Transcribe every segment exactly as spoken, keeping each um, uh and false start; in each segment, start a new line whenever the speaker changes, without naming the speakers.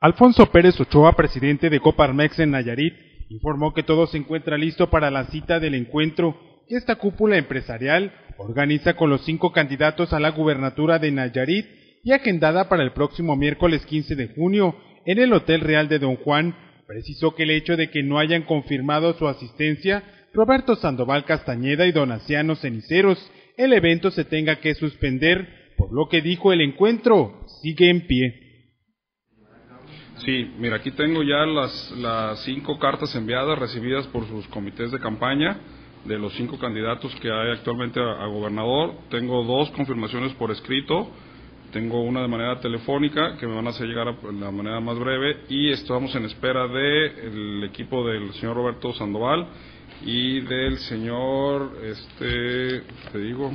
Alfonso Pérez Ochoa, presidente de Coparmex en Nayarit, informó que todo se encuentra listo para la cita del encuentro que esta cúpula empresarial organiza con los cinco candidatos a la gubernatura de Nayarit y agendada para el próximo miércoles quince de junio en el Hotel Real de Don Juan. Precisó que el hecho de que no hayan confirmado su asistencia Roberto Sandoval Castañeda y Donaciano Ceniceros, el evento se tenga que suspender, por lo que dijo el encuentro sigue en pie.
Sí, mira, aquí tengo ya las, las cinco cartas enviadas, recibidas por sus comités de campaña, de los cinco candidatos que hay actualmente a, a gobernador. Tengo dos confirmaciones por escrito, tengo una de manera telefónica, que me van a hacer llegar de la manera más breve, y estamos en espera del equipo del señor Roberto Sandoval y del señor, este, te digo,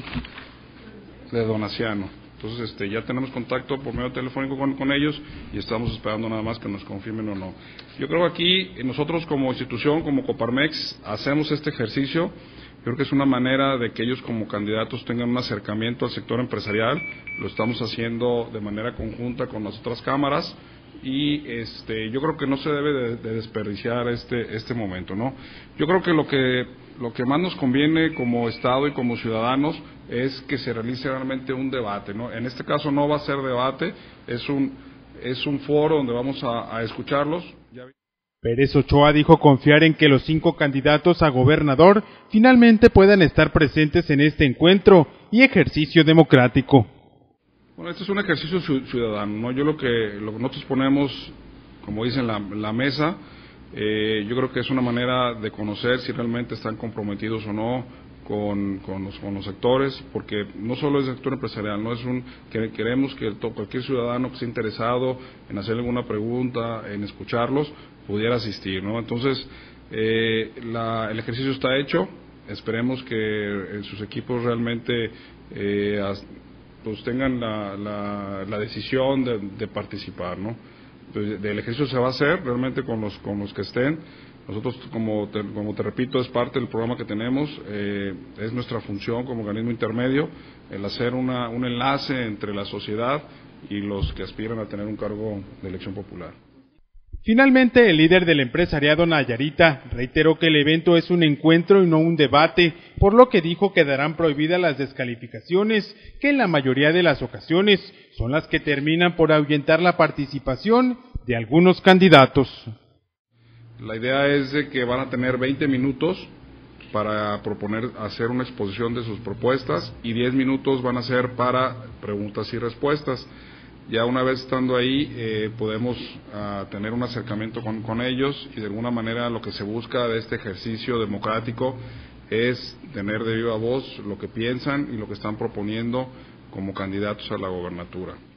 de Donaciano. Entonces, este, ya tenemos contacto por medio telefónico con, con ellos y estamos esperando nada más que nos confirmen o no. Yo creo que aquí nosotros como institución, como Coparmex, hacemos este ejercicio. Yo creo que es una manera de que ellos como candidatos tengan un acercamiento al sector empresarial. Lo estamos haciendo de manera conjunta con las otras cámaras y este, yo creo que no se debe de, de desperdiciar este, este momento, ¿no? Yo creo que lo que lo que más nos conviene como Estado y como ciudadanos es que se realice realmente un debate, ¿no? En este caso no va a ser debate, es un es un foro donde vamos a, a escucharlos. Ya...
Pérez Ochoa dijo confiar en que los cinco candidatos a gobernador finalmente puedan estar presentes en este encuentro y ejercicio democrático.
Bueno, este es un ejercicio ciudadano, ¿no? Yo lo que, lo que nosotros ponemos, como dicen, la, la mesa, eh, yo creo que es una manera de conocer si realmente están comprometidos o no con, con, los, con los sectores, porque no solo es el sector empresarial, no es un que queremos que cualquier ciudadano que esté interesado en hacer alguna pregunta, en escucharlos, pudiera asistir, ¿no? Entonces, eh, la, el ejercicio está hecho, esperemos que en sus equipos realmente eh, pues tengan la, la, la decisión de, de participar, ¿no? Entonces, el ejercicio se va a hacer realmente con los con los que estén. Nosotros, como te, como te repito, es parte del programa que tenemos, eh, es nuestra función como organismo intermedio el hacer una, un enlace entre la sociedad y los que aspiran a tener un cargo de elección popular.
Finalmente, el líder del empresariado nayarita reiteró que el evento es un encuentro y no un debate, por lo que dijo que quedarán prohibidas las descalificaciones, que en la mayoría de las ocasiones son las que terminan por ahuyentar la participación de algunos candidatos.
La idea es de que van a tener veinte minutos para proponer, hacer una exposición de sus propuestas y diez minutos van a ser para preguntas y respuestas. Ya una vez estando ahí eh, podemos uh, tener un acercamiento con, con ellos y de alguna manera lo que se busca de este ejercicio democrático es tener de viva voz lo que piensan y lo que están proponiendo como candidatos a la gobernatura.